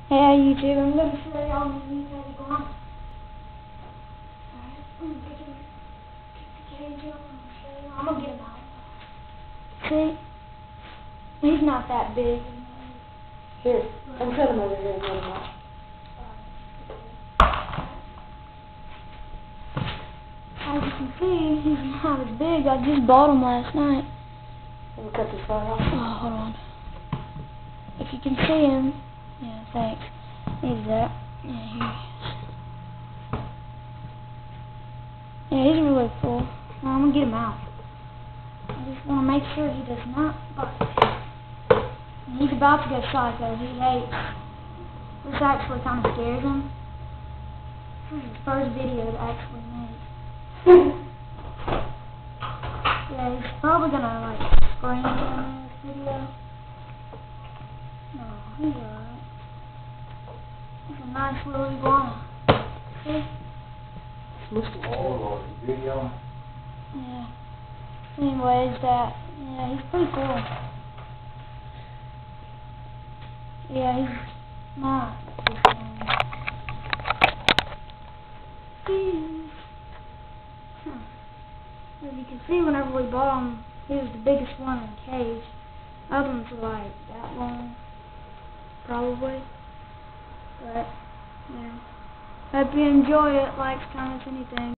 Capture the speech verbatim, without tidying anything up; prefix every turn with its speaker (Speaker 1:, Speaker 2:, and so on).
Speaker 1: Hey YouTube, I'm going to show y'all my new iganu. Alright, I'm going to get him, get the cage on, and show you. I'm going to get him out. See? He's not that big.
Speaker 2: Here, come set him over here and let him out.
Speaker 1: As you can see, he's not as big. I just bought him last night.
Speaker 2: Let me cut this part off.
Speaker 1: Oh, hold on. If you can see him, yeah, thanks. He's that. Yeah, here he is. Yeah, he's really full. Now I'm gonna get him out. I just want to make sure he does not bite. And he's about to go psycho. He hates. This actually kind of scares him. This is his first video to actually make. Yeah, he's probably gonna like scream in this video. No, he's alright. He's a nice little iguana. See?
Speaker 2: Oh, video.
Speaker 1: Yeah. Anyways, that, yeah, he's pretty cool. Yeah, he's not. Huh. As you can see, whenever we bought him, he was the biggest one in the cage. Other ones were like that long, probably. But, yeah. Hope you enjoy it. Likes, comments, anything.